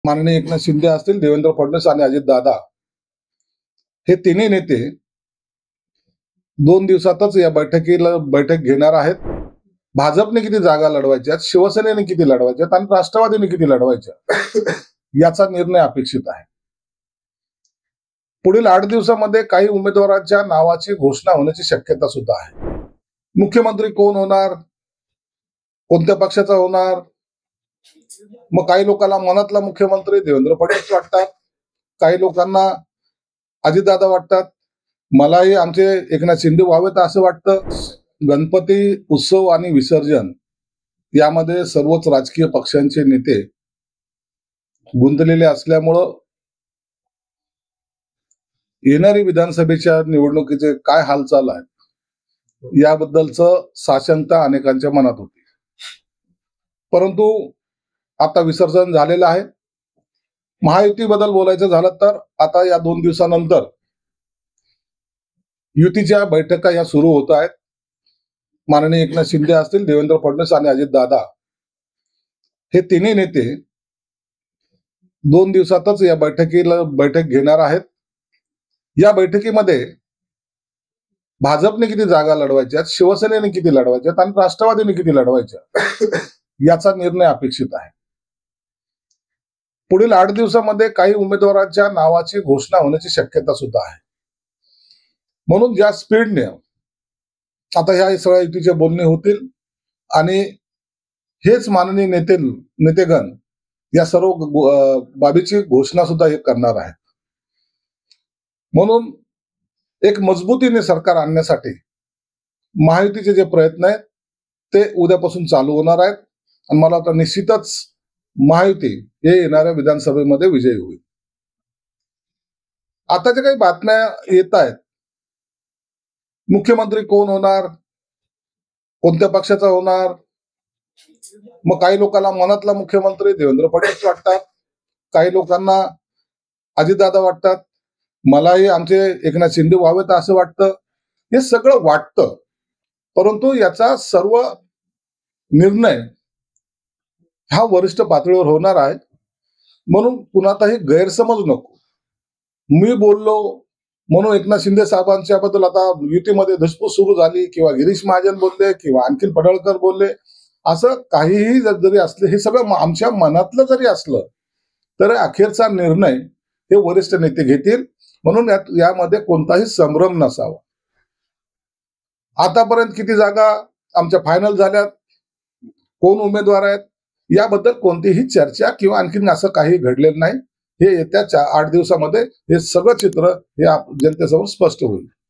माननीय एकनाथ शिंदे असतील, देवेंद्र फडणवीस आणि अजितदादा हे तिन्ही नेते 2 दिवसातच या बैठक घेणार आहेत. भाजपने किती जागा लढवायच्या, शिवसेनेने किती लढवायच्या आणि राष्ट्रवादीने किती लढवायच्या याचा निर्णय अपेक्षित आहे. पुढील 8 दिवसामध्ये काही उमेदवारांच्या नावाची घोषणा होण्याची शक्यता सुद्धा आहे. मुख्यमंत्री कोण होणार, कोणत्या पक्षाचा होणार, मग काही लोकांना मनातला मुख्यमंत्री देवेंद्र फडणवीस वाटतात, काही लोकांना अजितदादा वाटतात, मलाही आमचे एकनाथ शिंदे व्हावेत असं वाटतं. गणपती उत्सव आणि विसर्जन यामध्ये सर्वच राजकीय पक्षांचे नेते गुंतलेले असल्यामुळं येणारी विधानसभेच्या निवडणुकीचे काय हालचाल आहेत याबद्दलचं साशंकता अनेकांच्या मनात होती. परंतु आता विसर्जन झालेलं आहे. महायुतीबद्दल बोलायचं झालं तर आता या 2 दिवसानंतर युतीच्या बैठका या सुरू होत आहेत. माननीय एकनाथ शिंदे असतील, देवेंद्र फडणवीस आणि अजितदादा हे तिन्ही नेते 2 दिवसातच या बैठक घेणार आहेत. या बैठकीमध्ये भाजपने किती जागा लढवायच्या, शिवसेनेने किती लढवायच्या आणि राष्ट्रवादीने किती लढवायच्या याचा निर्णय अपेक्षित आहे. पुढील 8 दिवसामध्ये काही उमेदवारांच्या नावाची घोषणा होण्याची शक्यता सुद्धा आहे. म्हणून ज्या स्पीडने आता ह्या सगळ्या युतीचे बोलणे होतील आणि हेच माननीय नेतेगण या सर्व बाबीची घोषणा सुद्धा हे करणार आहेत. म्हणून एक मजबूतीने सरकार आणण्यासाठी महायुतीचे जे प्रयत्न आहेत ते उद्यापासून चालू होणार आहेत आणि मला आता निश्चितच महायुती हे येणाऱ्या विधानसभेमध्ये विजयी होईल. आता जे काही बातम्या येत आहेत, मुख्यमंत्री कोण होणार, कोणत्या पक्षाचा होणार, मग काही लोकांना मनातला मुख्यमंत्री देवेंद्र फडणवीस वाटतात, काही लोकांना अजितदादा वाटतात, मलाही आमचे एकनाथ शिंदे व्हावेत असं वाटतं. हे सगळं वाटतं, परंतु याचा सर्व निर्णय हा वरिष्ठ पातळीवर होणार आहे. म्हणून कुणाचाही गैरसमज नको. मी बोललो म्हणून एकनाथ शिंदे साहेबांच्या बद्दल आता युतीमध्ये धुसफूस सुरू झाली किंवा गिरीश महाजन बोलले किंवा आणखी पडळकर बोलले, असं काहीही जरी असले, हे सगळं आमच्या मनातलं जरी असलं तर अखेरचा निर्णय हे वरिष्ठ नेते घेतील. म्हणून यामध्ये कोणताही संभ्रम नसावा. आतापर्यंत किती जागा आमच्या फायनल झाल्यात, कोण उमेदवार आहेत याबद्दल कोणतीही चर्चा किंवा आणखीन असं काही घडलेलं नाही. हे येत्या 8 दिवसामध्ये हे सगळं चित्र हे जनतेसमोर स्पष्ट होईल.